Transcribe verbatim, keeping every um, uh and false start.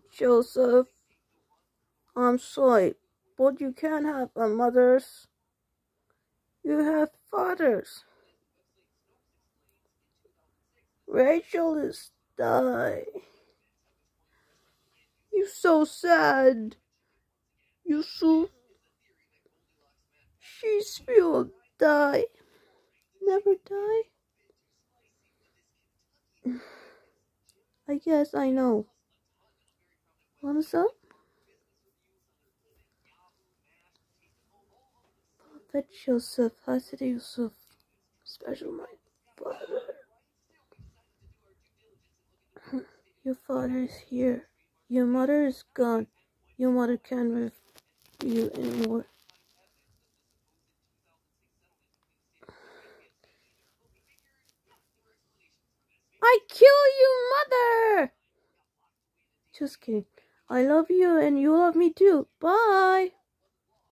Joseph, I'm sorry, but you can't have a mothers. You have fathers. Rachel is died. You're so sad. Yusuf, she's will die. Never die? I guess I know. Want some? Prophet Joseph, Hazrat Yusuf, special my father. Your father is here. Your mother is gone. Your mother can't live with you anymore. I kill you, mother! Just kidding. I love you and you love me too. Bye!